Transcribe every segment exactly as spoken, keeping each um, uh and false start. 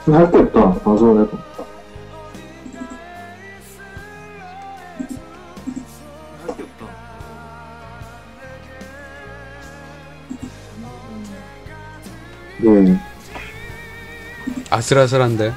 할 게 없다, 방송을 해도. 할 게 없다. 네. 아슬아슬한데.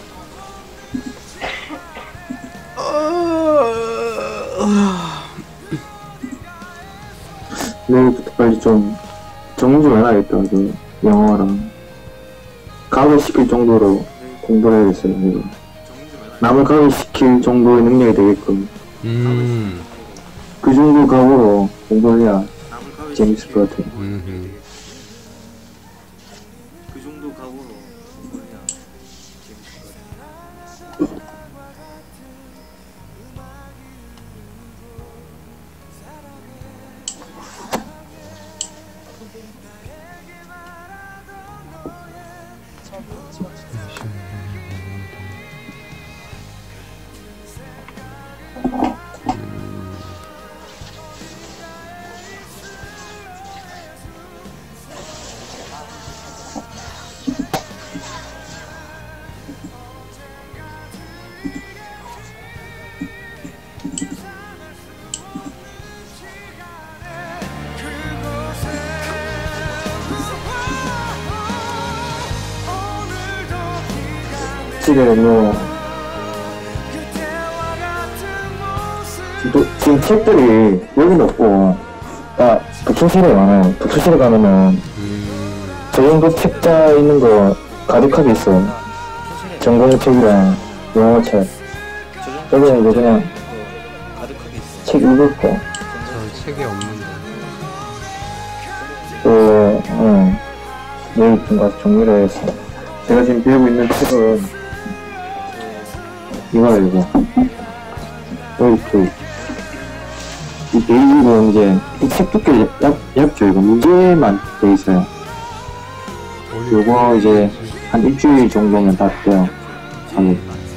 내일부터 빨리 좀 정리 좀 해놔야겠다. 그 영어랑 가을 시킬 정도로 공부를 해야겠어요. 이거. 정리 좀 해놔. 남을 가을 시킬 정도의 능력이 되게끔 음. 그 정도 각오로 공부를 해야 남을 가위 재밌을 것 같아요. 음. 그 정도 각오로 공부해야 재밌을 것 같아. 집에 뭐 또, 지금 책들이 여기는 없고 아 독서실에 많아요. 독서실에 가면은 음. 저 정도 책자 있는 거 가득하게 있어요. 전공책이랑 영어책. 여기는 이제 그냥 가득하게 있어. 책 읽을 거. 저 책이 없는데. 또, 응. 내일 좀 가서 정리를 해야겠어. 제가 지금 배우고 있는 책은 이거예요, 이거. 여기 그, 이 베이직은 이제, 이 책 두께 얇, 얇죠, 이거. 문제만 돼 있어요. 요거 이제, 한 일주일 정도면 다 돼요. 하고.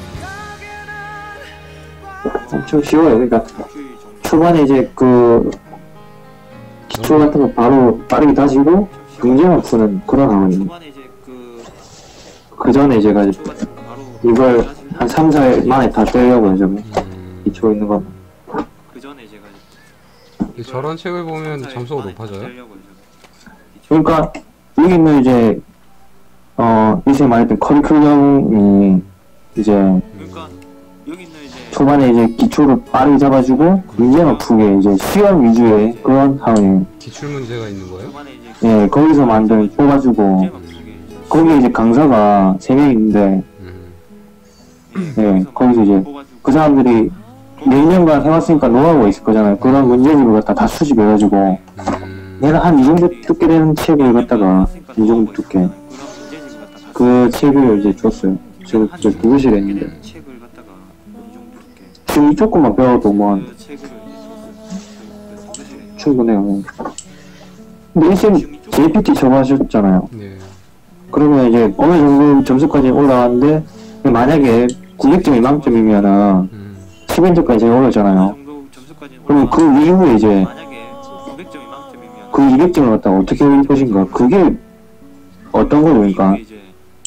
엄청 쉬워요. 그러니까, 초반에 이제 그, 기초 같은 거 바로 빠르게 다지고, 문제만 푸는 그런 학원이에요. 초반에 이제 그 그 전에 제가 이제 기초 같은 거 바로 이걸 한 삼, 사 일 만에 다 떼려고 이제 뭐 음. 기초 있는 거. 그 전에 제가 근데 저런 책을 보면 점수가 높아져요? 그러니까 여기는 이제 어 이제 말했던 커리큘럼이 이제 그러니까 여기 있는 이제 초반에 이제 기초를 빠르게 잡아주고 문제만 푸게 이제 시험 위주의 그런 학원이에요. 기출 문제가 있는 거예요? 초반에 이제 예, 거기서 만든 뽑아주고 문제만 푸게 이제 거기 이제 강사가 세 명 있는데 음. 예, 거기서 이제 뽑아주고 그 사람들이 몇 년간 해왔으니까 노하우가 있을 거잖아요. 그런 문제집을 갖다 다 수집해가지고 음. 내가 한 이 정도 두께 되는 책을 갖다가 이 정도 두께 그 책을 이제 줬어요. 제가 저 부교실에 있는데 책을 갖다가 이 정도 이렇게 지금 이쪽 것만 배워도 뭐 그 책을 이제 줬어요. 그 도서실에 충분해요. 근데 이쌤 제이피티 저거 하셨잖아요. 네. 그러면 이제 어느 정도 점수까지 올라왔는데 만약에 구백 점이 만점이면은 음. 십 인점까지 제가 어느 올랐잖아요. 정도 점수까지 그러면 그 올라왔는데 이후에 이제 만약에 구백 점이 만점이면 그 이백 점을 갖다가 어떻게 할 것인가 그게 어떤 거니까 이제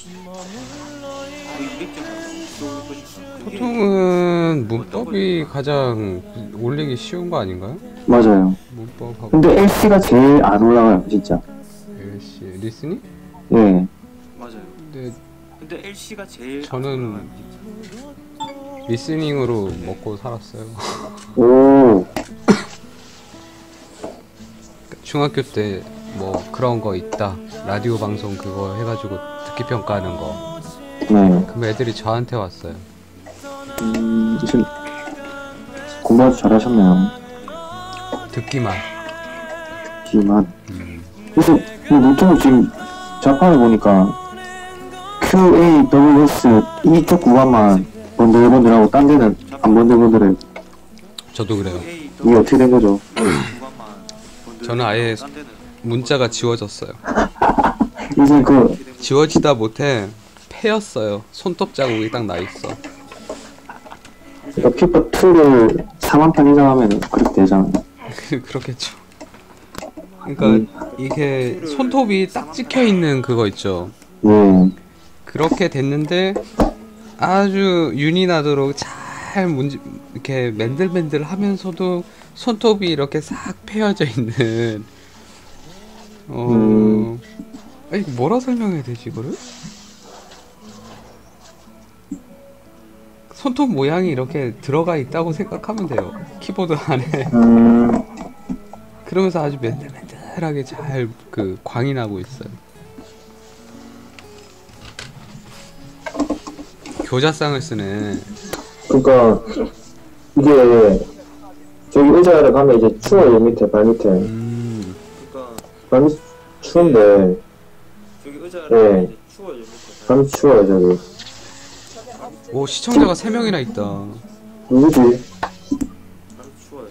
그 이백 점을 어떻게 올릴 것인가 그게 보통은 문법이 가장 올리기 쉬운 거 아닌가요? 맞아요. 문법하고 근데 엘씨가 제일 안 올라가요 진짜. 엘씨 리스닝? 예. 맞아요. 근데 근데 엘씨가 제일 저는 올라가요, 진짜. 리스닝으로 먹고 살았어요. 오. 중학교 때 뭐 그런 거 있다. 라디오 방송 그거 해가지고 듣기 평가하는 거. 네. 그럼 애들이 저한테 왔어요. 음, 지금 공부 아주 잘하셨네요. 듣기만. 기만. 음. 그래서 뭐 노트북 지금 자판을 보니까 큐에이더블유에스 이쪽 구간만 번들번들하고 딴 데는 안 번들번들해. 저도 그래요. 이게 어떻게 된 거죠? 저는 아예 문자가 지워졌어요. 이제 그 지워지다 못해 패였어요. 손톱 자국이 딱 나 있어. 그러니까 큐퍼이를 사만 판 이상 하면 그렇게 되잖아요. 그렇겠죠. 그러니까 이게 손톱이 딱 찍혀 있는 그거 있죠. 예. 그렇게 됐는데 아주 윤이 나도록 잘 문지, 이렇게 맨들맨들 하면서도 손톱이 이렇게 싹 패여져 있는 어... 음. 아니 뭐라 설명해야 되지 이거를? 손톱 모양이 이렇게 들어가 있다고 생각하면 돼요. 키보드 안에. 음, 그러면서 아주 맨들맨들하게 잘 그 광이 나고 있어요. 교자쌍을 쓰네. 그러니까 이게 저기 의자를 가면 이제 추워요 밑에 발 밑에. 음. 그러니까 발 밑 추운데 저기 의자를 네. 이제 추워요 밑에. 발 밑 추워요 저기. 오 시청자가 세 명이나 있다. 누구지? 발 추워요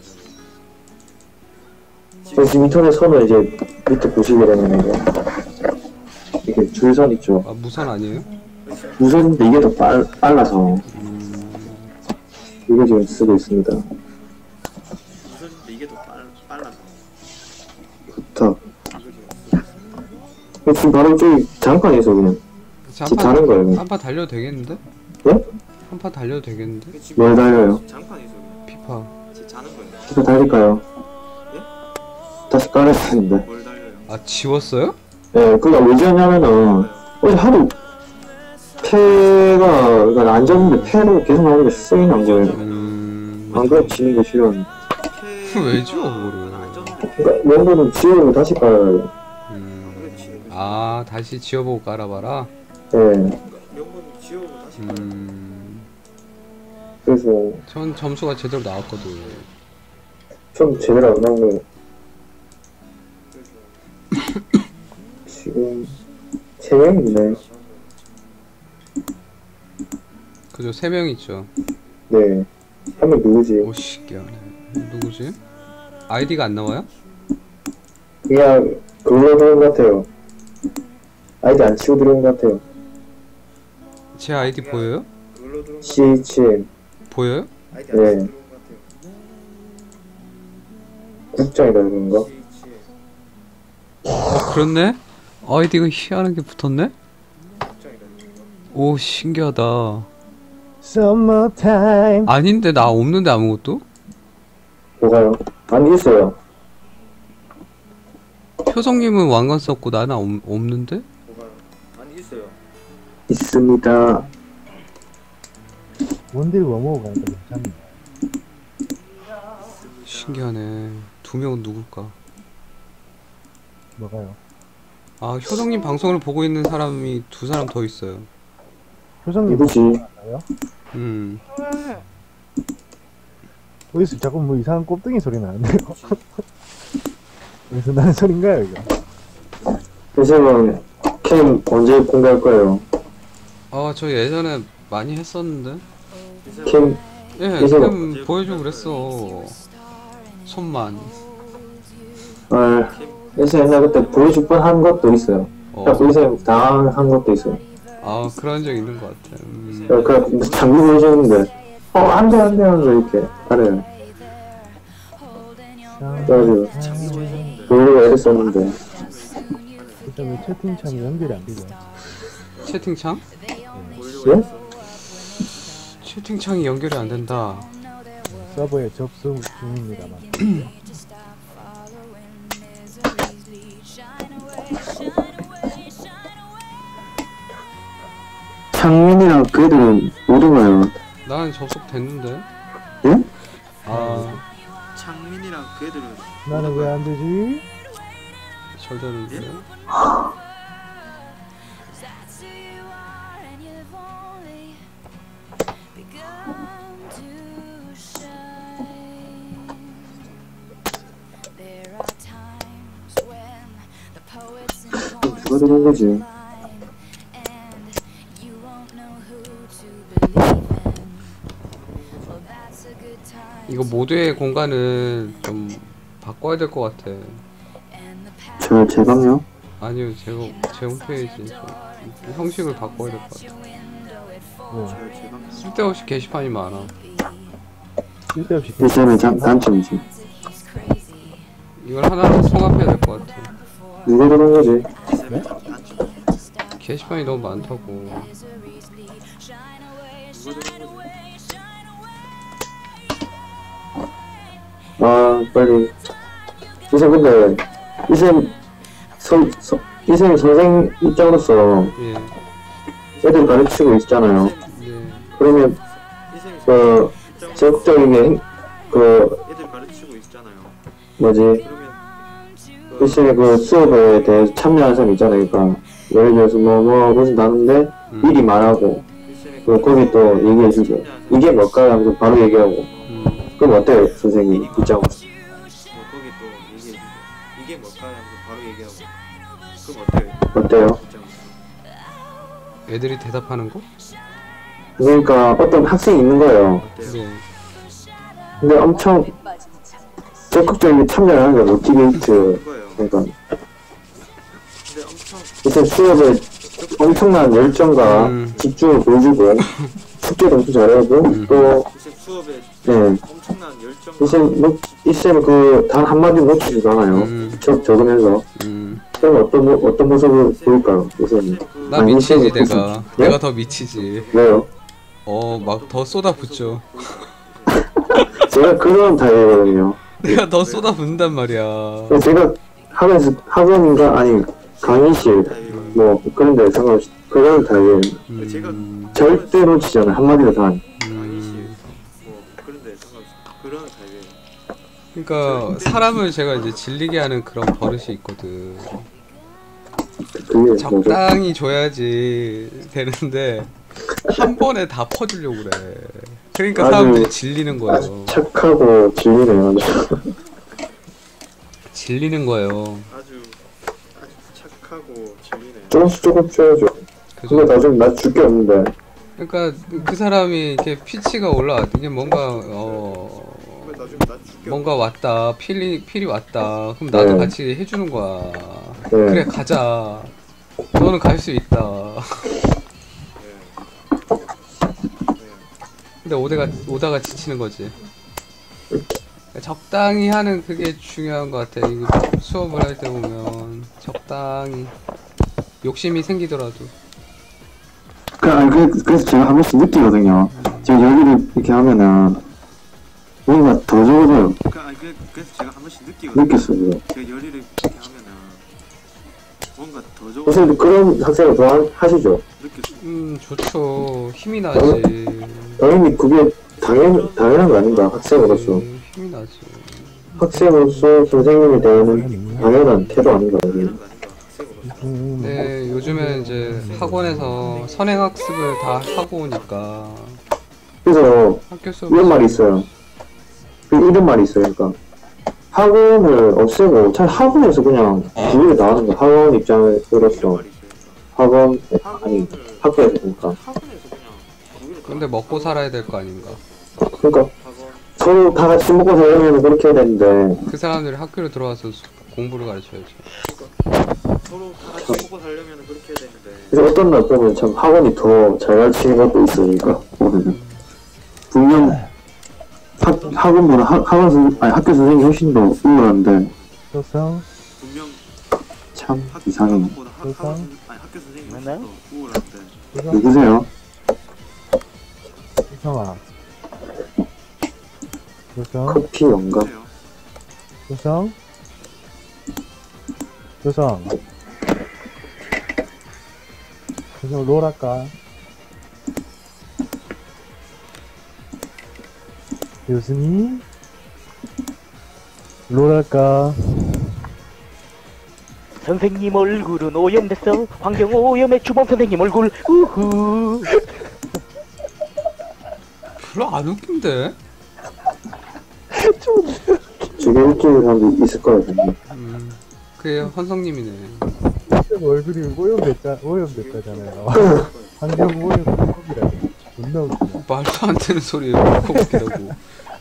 저기. 저기 인터넷 선을 이제 밑에 보시게 되면 이게 이게 줄선 있죠. 아 무선 아니에요? 무선인데 이게 더 빨, 빨라서 음. 이거 지금 쓰고 있습니다. 무선인데 이게 더 빨, 빨라서 좋다. 이거 지금 쓰고 있습니다. 지금 바로 저기 장판에서 그냥 자, 집 자는 거예요. 한판 달려도 되겠는데? 네? 한판 달려도 되겠는데? 그 지금 뭘 달려요? 장판에서 그냥 피파. 집 자는 거예요. 이거 달릴까요? 예? 다시 깔아야 되는데. 뭘 달려요? 아 지웠어요? 네, 그니까 왜 지었냐면은 어제 하도 패가 그러니까 안 졌는데 패로 계속 나오는데 쓰이 난 거예요. 음... 안 그럼 지는 거 싫었는데. 왜 지워 그거를? 안 졌는데 그러니까 멤버는 지우고 다시 깔아요. 음... 그래 지우고 아 다시 지워보고 깔아봐라? 네, 그러니까 명분 지우고 다시 깔아요. 음... 그래서 전 점수가 제대로 나왔거든. 좀 제대로 안 나온 거예요. 그래서 지금 세 명이네. 그죠? 세 명 있죠. 네, 한 명 누구지? 오 신기하네. 누구지? 아이디가 안 나와요? 그냥 그걸로 들어온 것 같아요. 아이디 안 치고 들어온 것 같아요. 제 아이디 보여요? 그걸로 들어온 거 씨에이치엠 보여요? 아이디 네. 안 들어온 거 같아요. 국장이다 그런가? 씨에이치 어 그렇네? 아이디가 희한한 게 붙었네? 국장이다 그런 거. 오 신기하다. Summertime. 아닌데 나 없는데 아무것도? 뭐가요? 안 있어요. 효성님은 왕관 썼고 나는 없, 없는데? 뭐가요? 아니 있어요. 있습니다. 원딜 워머가 가니까 괜찮네. 신기하네. 두 명은 누굴까? 뭐가요? 아 효성님 방송을 보고 있는 사람이 두 사람 더 있어요. 효성님 누구지? 맞아요? 음. 어디서 자꾸 뭐 이상한 꼽등이 소리 나는데요? 어디서 나는 소린가요 이거? 선생님은 캠 언제 공개할 거예요? 아 저 예전에 많이 했었는데. 캠 예, 그래서- 지금 보여주고 그랬어. 손만. 아, 그래서 옛날 그때 보여줄 뻔한 것도 있어요. 어. 딱 보이세요? 당한 것도 있어요. 아 그런 적 있는 것 같아. 음. 어, 그래 장비 보여주는데 어 안돼 안돼 하면서 이렇게 하래요. 그래가지고 보여주고 애를 썼는데 일단 왜 채팅창이 연결이 안 되죠? 채팅창? 예? 채팅창이 연결이 안 된다. 서버에 접속 중입니다만. 창민이랑 그 애들은 못 오나요? 나는 접속됐는데. 예? 아 창민이랑 그 애들은 나는 왜 안 되지? 잘 되는데. 누가 들어온 거지? 이거 모두의 공간은 좀 바꿔야 될 것 같아. 저 제방요? 아니요, 제, 제 홈페이지 좀 형식을 바꿔야 될 것 같아. 네. 제방 쓸데없이 게시판이 많아. 쓸데없이 일점의 장 단점이지. 이걸 하나로 통합해야 될 것 같아. 누가 들어온 거지? 쌤이 단점 게시판이 너무 많다고. 누가 들은 거지? 아 빨리 이쌤 근데 이쌤 선, 선, 이쌤 선생 입장으로서 예. 애들 가르치고 있잖아요. 예. 그러면 희생이 그 적극적이게 그 애들 가르치고 있잖아요. 뭐지 그러면 그 이쌤의 그 수업에 대해서 참여하는 사람 있잖아요. 그러니까 예를 들어서 뭐뭐 무슨 나는데 음. 미리 말하고 희생이 그 거기 또 얘기해주고 이게 뭘까 하면서 바로 얘기하고 음. 그럼 어때요 선생님 입장으로? 뭐 거기 또 얘기해주고 이게 뭘까 하면서 바로 얘기하고 그럼 어때요? 어때요? 입장에서. 애들이 대답하는 거? 그러니까 어떤 학생이 있는 거예요. 어때요? 네. 근데 엄청 적극적이게 참여를 하는 거예요. 모티베이트. 그거예요. 그러니까 근데 엄청 이제 수업에 엄청난 열정과 음. 집중을 보여주고 숙제도 엄청 잘하고 음. 또 희생 수업에 네. 엄청난 열정과 이쌤 뭐 이쌤 그단 한마디 놓치지도 않아요. 음. 적 적으면서 음. 그럼 어떤 모- 어떤 모습을 보일까요, 이쌤이? 그 나 아니, 미치지 이쌤은 내가. 네? 내가 더 미치지. 왜요? 어 막 더 쏟아붓죠. 제가 그런 타입이거든요. 내가 더 쏟아붓는단 말이야. 제가 학원에서 학원인가 아니 강의실 뭐 그런 데 상관없이 그런 타입이에요. 음. 절대 놓치지 않아요. 한마디로 다. 음. 뭐 그런데 상관없이 그런 타입이에요. 그러니까 사람을 제가 이제 질리게 하는 그런 버릇이 있거든. 그게 뭐죠? 적당히 줘야지 되는데 한 번에 다 퍼주려고 그래. 그러니까 아주- 사람들이 질리는 거예요. 아주 착하고 질리네요. 아주. 질리는 거예요. 아주 아주 착하고 재미네요. 조금씩 조금 줘야죠. 그거 그래서 나중에 나 줄 게 없는데. 그러니까 그 사람이 이렇게 피치가 올라와 이게 뭔가 어 왜 나중에 나 죽여? 뭔가 왔다 필이 필이 왔다 그럼 나도 네. 같이 해주는 거야. 네. 그래 가자. 너는 갈 수 있다. 네. 네. 근데 오다가 오다가 지치는 거지. 적당히 하는 그게 중요한 것 같아. 이거 수업을 할 때 보면 적당히 욕심이 생기더라도. 그, 아니, 그, 그래서 제가 한 번씩 느끼거든요. 제가 여기를 이렇게 하면은 뭔가 더 적어져요. 그, 아니, 그, 그래서 제가 한 번씩 느끼거든요. 느꼈어요. 제가 열의를 이렇게 하면은 뭔가 더 적어 선생님 그런 학생을 좋아하시죠? 느꼈어요. 음 좋죠. 힘이 나지. 당연히 그게 당연, 당연한 거 아닌가, 학생으로서. 음, 힘이 나지. 학생으로서 선생님에 대한 당연한 태도 아닌가. 당연한 거 아닌가 학생으로서. 음, 네, 요즘에 이제 학원에서 선행학습을 다 하고 오니까 그래서 학교 수업 이런 말이 있어요. 그 이런 말이 있어요. 그러니까 학원을 없애고 차라리 학원에서 그냥 분위기 나가는 거. 학원 이런 입장으로서 말이 있어요. 학원 아니 학원을 학교에서 그러니까 학원에서 그냥 거기를 근데 먹고 살아야 될 거 아닌가. 그러니까 학원 서로 다 같이 먹고 살려면 그렇게 해야 되는데 그 사람들이 학교로 들어와서 수- 공부를 가르쳐야죠. 서로 다 같이 먹고 살려면 그렇게 해야 되는데 그래서 어떤 날 보면 참 학원이 더 잘 가르치는 것도 있으니까 보면은 분명 학, 학원보다 학, 학원 선 아니 학교 선생님이 훨씬 더 우월한데 효성, 분명 참 학, 이상해. 학원보다 학, 그래서? 학원 선- 아니 학교 선생님이 훨씬 맞나요? 더 우월한데 효성, 누구세요? 효성아. 효성, 커피 영감. 그래요. 효성, 효성. 효성 롤 할까? 교수님? 롤 할까? 선생님 얼굴은 오염됐어. 환경 오염에 주범 선생님 얼굴. 우후. 별로 안 웃긴데? 되게 웃기는 사람도 있을 거거든요. 음, 그게 헌성님이네. 쌤 얼굴이 오염됐다, 오염됐다잖아요. 환경 오염 컵이라고. 존나 웃기네. 말도 안 되는 소리에 울컥 웃기다고.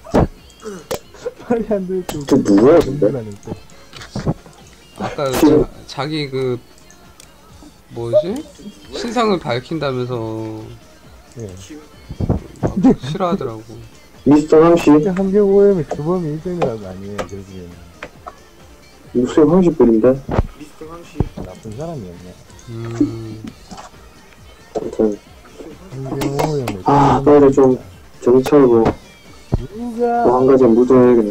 말이 안 되는 또 저 누구야 근데? 웃기라는 또. 아까 자, 자기 그 뭐지? 신상을 밝힌다면서 예. 막 싫어하더라고. 미스터 황씨? 진짜 환경 오염의 주범이 일점이라고 아니에요, 결국에는. 무슨 황씨뿔인데? 미스터 황씨 나쁜 사람이었네. 음, 아무튼 황경호 오염의 아 빨리 좀 정신 차리고 누가 또 한 가지 묻어야겠네.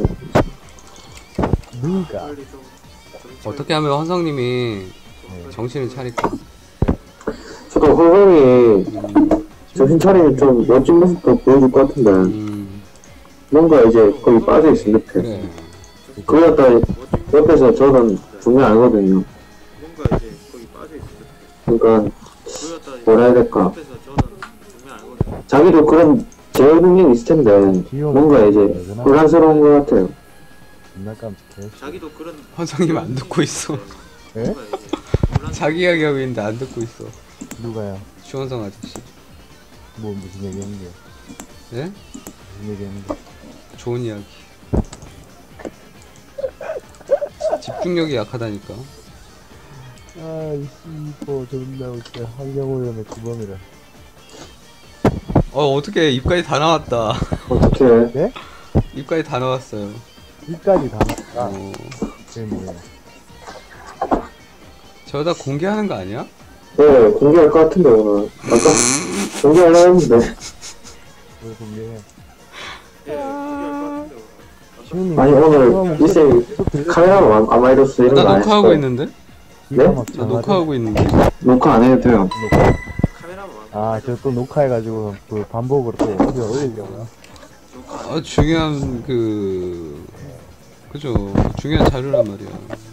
누가 빨리 좀 정치 어떻게 하면 헌성님이 네. 정신을 차릴까? 저도 허성이 정신 차리면 좀 멋진 모습도 보여줄 것 같은데 음, 뭔가 이제 거기 빠져있은 듯해. 그래. 그걸 갖다 옆에서 저는 분명 알거든요. 뭔가 이제 거기 빠져 있을 때 그러니까 그러다 뭐라 해야 될까. 옆에서 저는 분명 알거든요. 자기도 그런 제어 능력이 있을 텐데 뭔가 이제 혼란스러운 것 같아요. 존나 깜찍해. 자기도 그런 헌성님 안 듣고 있어. 에? 뭔가 이제 혼란- 자기 이야기하고 있는데 안 듣고 있어. 누가요? 추원성 아저씨. 뭐 무슨 얘기하는 거야? 예? 무슨 얘기하는 거야? 좋은 이야기. 집중력이 약하다니까. 아이 씨뭐 존나 웃겨. 환경호 오염의 주범이라. 어, 어떻게 입까지 다 나왔다. 어떻게 네? 입까지 다 나왔어요. 입까지 다 나가. 어, 그게 뭐야? 저다 공개하는 거 아니야? 네 공개할 것 같은데 오늘 아까 공개하려고 했는데 뭘 공개해? 예, 공개할 것 같은데 오늘. 시훈님 아니 오늘 이쌤 카메라로 안- 아마이더스 이런 나 거 안 했을 녹화하고 거예요. 있는데? 네? 나 녹화하고 있는데? 녹화 안 해도 돼요. 카메라만 아, 저 또 녹화해가지고 그 반복으로 또 어디에 올리려고요. 아, 중요한 그 그죠, 중요한 자료란 말이야.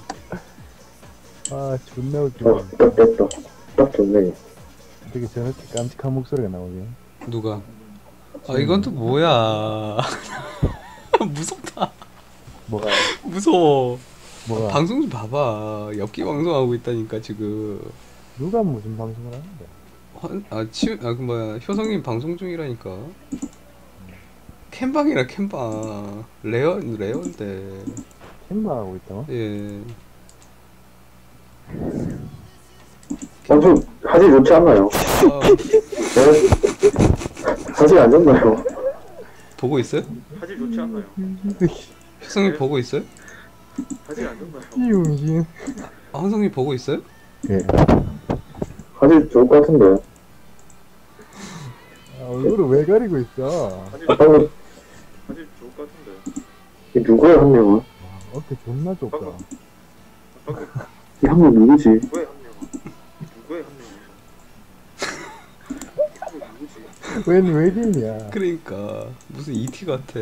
아, 존나 어, 웃겨. 딱 됐다. 딱 좋네. 되게 저렇게 깜찍한 목소리가 나오네요. 누가? 아, 이건 또 뭐야. 무섭다. 뭐가, 무서워. 뭐가, 방송 좀 봐봐. 엽기 방송하고 있다니까 지금. 누가 무슨 방송을 하는데? 헌, 아, 치, 아, 그 뭐야, 효성님 방송 중이라니까. 캠방이라 캠방. 레어, 레어인데. 캠방 하고 있다고? 예. 방송 사실 좋지 않나요? 아, 네? 사실 안 좋나요? 보고 있어요? 사실 좋지 않나요? 효성님 보고 있어요? 사실 안 좋나요? 이 용신. 아, 헌성님 보고 있어요? 예. 사실 좋을 것 같은데. 아, 얼굴을 왜 가리고 있어? 사실 아, 방금 사실 좋을 것 같은데. 이 누구야 한 명은? 아, 어깨 존나 좁다. 방금 이 한 명 누구지? 누구의 한 명? 누구의 한 명? 누구 누구지? 웬 외계인이야? 그러니까 무슨 이티 같아.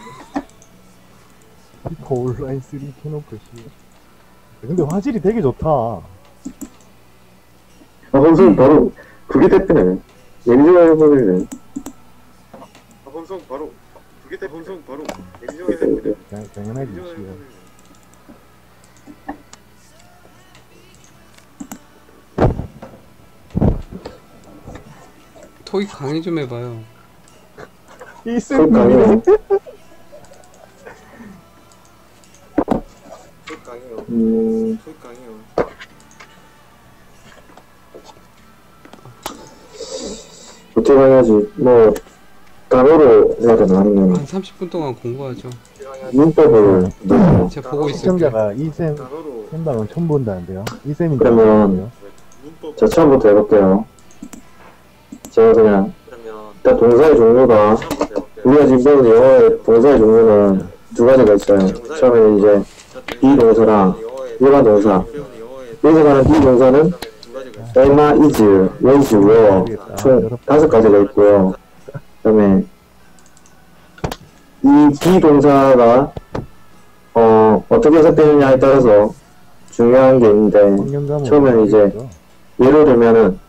피파 온라인 쓰리 켜놓고 씨. 근데 화질이 되게 좋다. 아, 방송 바로 그게 됐네. 예민하게 해버리네. 아 범성 바로 그게 대 범성 바로 예민하게 되는데. 당- 당연하지. 예민하게 씨. 되는데. 토익 강의 좀 해봐요. 이 그럴까요? 쌤이 토익 강해요. 음, 토익 강해요. 어떻게 해야지? 뭐, 단어로 해야 되나? 아니면 한 삼십 분 동안 공부하죠. 문법을 넣어요. 제가 보고 있을게요. 시청자가 이쌤 단어로 쌤방은 처음 본다는데요. 이 쌤이 그러면 문법 자, 처음부터 해볼게요. 제가 그냥, 그러면 일단 동사의 종류가, 처음부터 해볼게요. 우리가 지금 배우는 영어의 동사의 종류는 두 가지가 있어요. 처음에 이제, 비동사랑 일반 동사. 여기서 말하는 비동사는 두 가지가 있어요. am, is, was, were 총 다섯 가지가 있고요. 그 다음에 이 비동사가 어, 어떻게 해석되느냐에 따라서 중요한 게 있는데 처음에는 이제 예를 들면은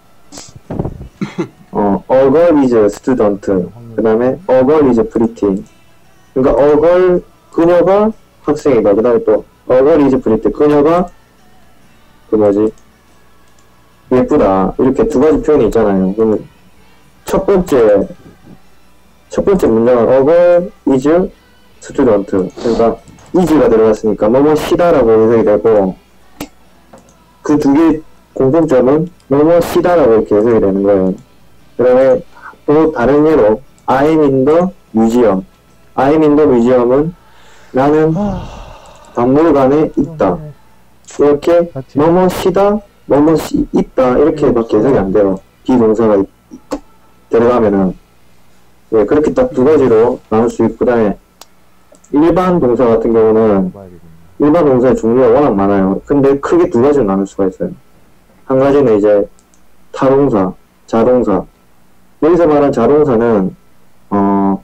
어, a girl is a student 그 다음에 a girl is pretty 그러니까 a girl 그녀가 학생이다. 그 다음에 또 a girl is pretty 그녀가 그 뭐지 예쁘다. 이렇게 두 가지 표현이 있잖아요. 그러면 첫 번째 첫 번째 문장은 a girl is student 그러니까 is가 들어갔으니까 뭐뭐시다라고 해석이 되고 그 두 개의 공통점은 뭐뭐시다라고 이렇게 해석이 되는 거예요. 그 다음에 또 다른 예로 I'm in the museum I'm in the museum은 나는 박물관에 있다. 이렇게 뭐뭐시다 뭐뭐시 있다 이렇게밖에 해석이 안 돼요. 비동사가 있- 들어가면은 예, 그렇게 딱 두 가지로 나눌 수 있고 그다음에 일반 동사 같은 경우는 봐야 되겠네. 일반 동사의 종류가 워낙 많아요. 근데 크게 두 가지로 나눌 수가 있어요. 한 가지는 이제 타동사, 자동사. 여기서 말한 자동사는 어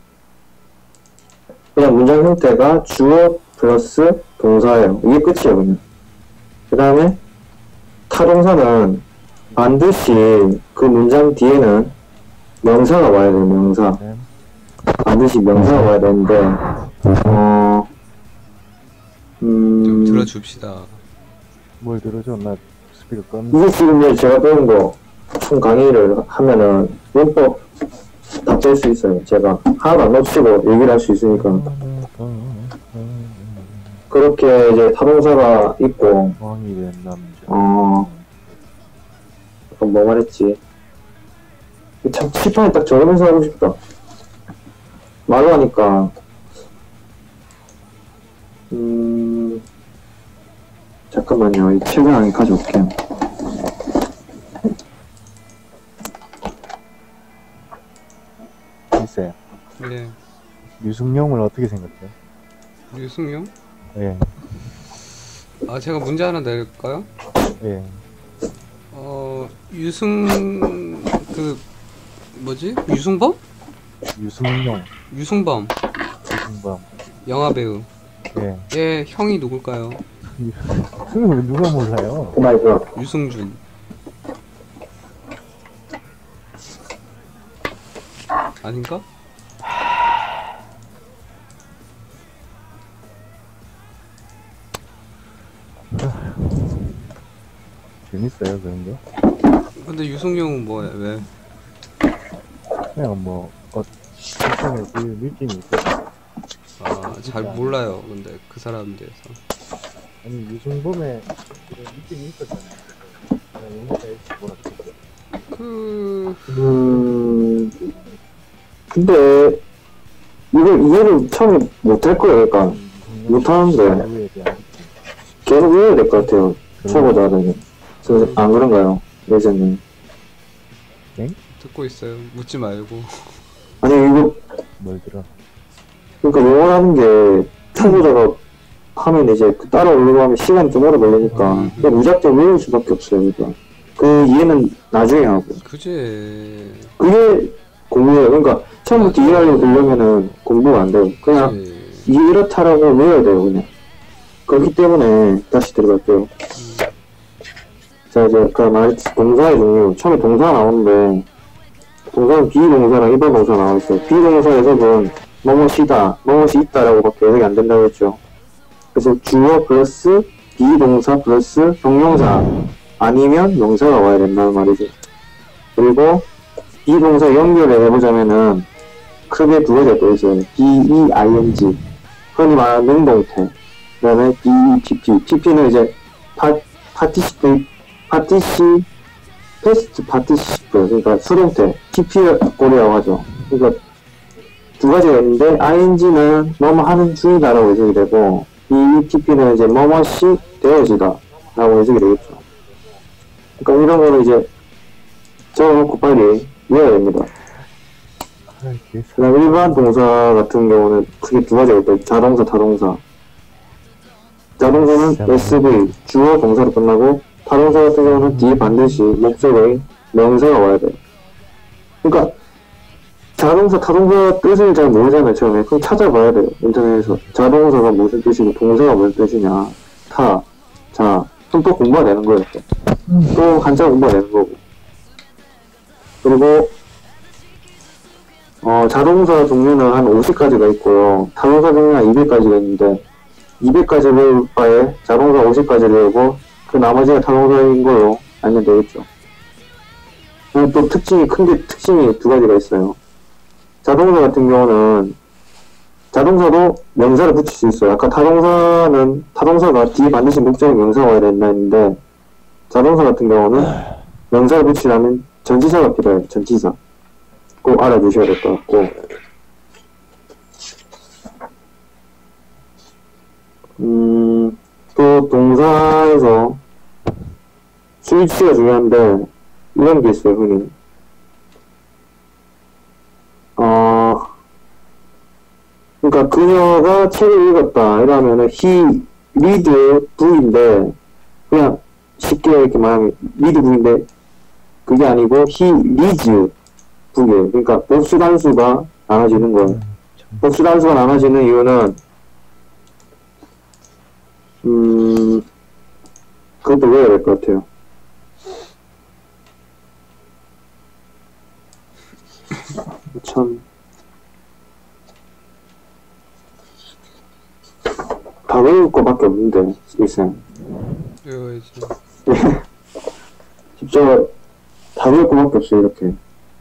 그냥 문장 형태가 주어 플러스 동사예요. 이게 끝이에요, 그냥. 그 다음에 타동사는 반드시 그 문장 뒤에는 명사가 와야 돼요, 명사. 네. 반드시 명사가 와야 되는데, 어, 좀 음, 들어줍시다. 뭘 들어줘? 나 스피커 껐는데. 이게 지금 제가 배운 거, 총 강의를 하면은 문법 다 뺄 수 있어요. 제가 하나도 안 놓치고 얘기를 할 수 있으니까. 그렇게 이제 타동사가 있고, 왕이 된 남자. 어, 아까 뭐 말했지? 참, 칠판에 딱 적으면서 하고 싶다. 말로 하니까, 음, 잠깐만요. 이 책을 하나 가져올게요. 있어요. 네. 유승용을 어떻게 생각해요? 유승용? 예. 아 제가 문제 하나 낼까요? 예. 어 유승 그 뭐지? 유승범? 유승용. 유승범 유승범. 영화 배우. 예. 얘 형이 누굴까요? 그걸 누가 몰라요? 고마이그. 유승준. 아닌가? 재밌어요, 그런 거? 근데 유승용은 뭐야? 왜? 그냥 뭐, 어, 실전에 그 느낌이 있어요. 아 잘 몰라요. 근데 그 사람에 대해서. 아니, 유승범의 그런 느낌이 있었잖아요. 그래서 그냥 영화가 일찍 뭐라 그랬어요. 그 음, 근데, 이걸 이해를 처음에 못할 거예요, 그러니까. 못하는데. 배우에 대한 느낌. 계속 외워야 될 것 같아요. 초보자들은. 선생님, 안 그런가요? 예전에. 듣고 있어요. 묻지 말고. 아니, 이거, 뭘 들어? 그러니까 영어라는 게 초보자가 하면 이제 그 따라오려고 하면 시간이 좀 오래 걸리니까 그냥 무작정 외울 수밖에 없어요. 그러니까 그 이해는 나중에 하고 그제. 그게 공부예요. 그러니까 처음부터 이해하려고 들려면은 공부가 안 돼요. 그냥 그제. 이게 이렇다라고 외워야 돼요. 그냥 그렇기 때문에 다시 들어갈게요. 자 이제 아까 말했듯이 동사의 종류 처음에 동사 나오는데 동사는 비동사랑 일반 동사 나와있어요. 비동사 해석은 뭐뭐시다, 뭐뭐시 있다라고밖에 해석이 안 된다고 했죠. 그래서 주어 플러스 비동사 플러스 형용사 아니면 명사가 와야 된다는 말이죠. 그리고 비동사 연결을 해보자면은 크게 두 가지가 또 있어요. be-ing 흔히 말하는 능동태 그 다음에 be-pp pp는 이제 파, 파티시페 파티시 패스트 파티시프 그러니까 수동태 pp를 꼬리라고 하죠. 그러니까 두 가지가 있는데 ing는 뭐뭐 하는 중이다라고 해석이 되고 이 pp는 이제 뭐뭐시 되어지다 라고 해석이 되겠죠. 그러니까 이런 거는 이제 적어놓고 빨리 외워야 됩니다. 그 다음 일반 동사 같은 경우는 크게 두 가지가 있다. 자동사, 타동사. 자동사는 에스브이, 주어, 동사로 끝나고 타동사 같은 경우는 뒤에 반드시 목적어인 명사가 와야 돼요. 그러니까 자동사, 타동사 뜻을 잘 모르잖아요, 처음에. 그럼 찾아봐야 돼요, 인터넷에서. 자동사가 무슨 뜻이고, 동사가 무슨 뜻이냐. 타, 자. 그럼 또 공부가 되는 거예요. 또 한자 공부가 되는 거고. 그리고, 어, 자동사 종류는 한 오십 가지가 있고요. 타동사 종류는 한 이백 가지가 있는데, 이백 가지 배울 바에 자동사 오십 가지를 배우고, 그 나머지가 타동사인 걸로 알면 되겠죠. 그리고 또 특징이, 큰 게 특징이 두 가지가 있어요. 자동사 같은 경우는 자동사도 명사를 붙일 수 있어요. 아까 타동사는 타동사가 뒤에 반드시 목적인 명사가 와야 된다 했는데 자동사 같은 경우는 명사를 붙이려면 전치사가 필요해요. 전치사 꼭 알아두셔야 될 것 같고 음, 또 동사에서 수위 위치가 중요한데, 이런 게 있어요, 흔히. 어, 그러니까 그녀가 책을 읽었다, 이러면은, he read book인데, 그냥 쉽게 이렇게 말하면, read book인데, 그게 아니고, he reads book이에요. 그러니까 복수 단수가 나눠지는 거예요. 복수 단수가 나눠지는 이유는, 음, 그것도 외워야 될 것 같아요. 참. 다 외울 거밖에 없는데, 일생. 외워야지. 진짜, 다 외울 거밖에 없어요, 이렇게.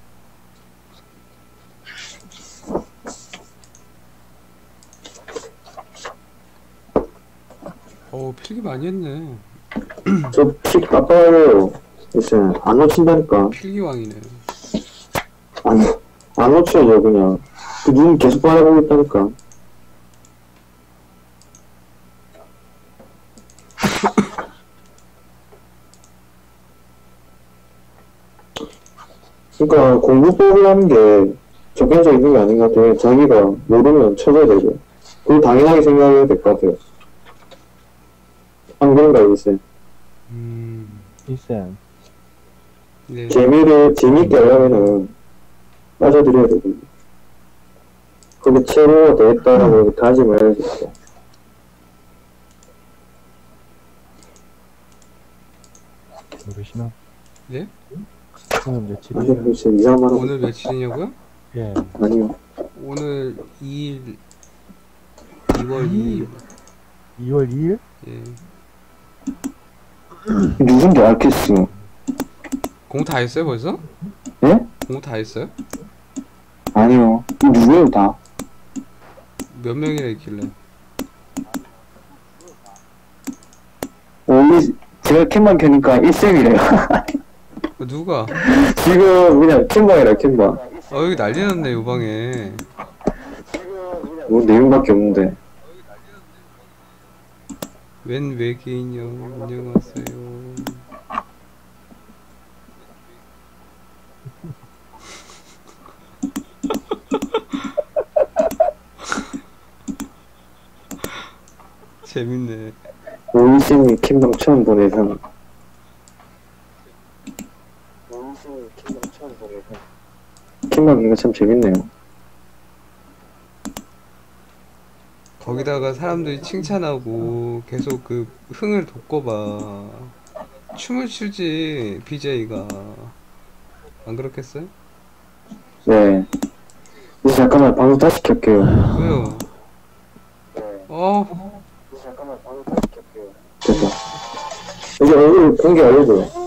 어 필기 많이 했네. 저 픽 깜빡해요. 일생. 안 놓친다니까. 필기왕이네. 안, 안 놓쳐요, 그냥. 그 눈 계속 바라보고 있다니까. 그러니까 공부법이라는 게 적혀져 있는 게 아닌 것 같아요. 자기가 모르면 쳐줘야 되고. 그걸 당연하게 생각해야 될 것 같아요. 안 그런가요, 이제? 음. 일쌤, 네. 재미를, 재밌게 하려면은 빠져들여야 되고. 그게 최고가 되겠다라고 다짐을 해야 되겠다. 모르시나? 네? 오늘 아니, 며칠이에요? 글쎄, 이상한 말 하고. 오늘 며칠이냐고요? 예, 아니요. 오늘 이일 이월 이일. 이월 이일? 예. 누군지 알겠어. 공부 다 했어요 벌써? 예? 공부 다 했어요? 아니요. 누구예요, 다? 몇 명이나 있길래? 원래 제가 캠만 켜니까 일생이래요. 어, 누가? 지금 그냥 캠방이라 캠방. 어 여기 난리 났네 요 방에. 뭐 내용밖에 없는데. 웬 외계인이요. 안녕하세요. 재밌네. 오일생이 캠방 처음 보는 이상. 오일생이 캠방 처음 보는 이상. 캠방 이거 참 재밌네요. 거기다가 사람들이 칭찬하고 계속 그 흥을 돋궈봐. 춤을 추지 비제이가. 안 그렇겠어요? 네. 이제 잠깐만 방송 다시 켤게요. 왜요? 어 됐다. 이제 얼굴 공개 알려줘요.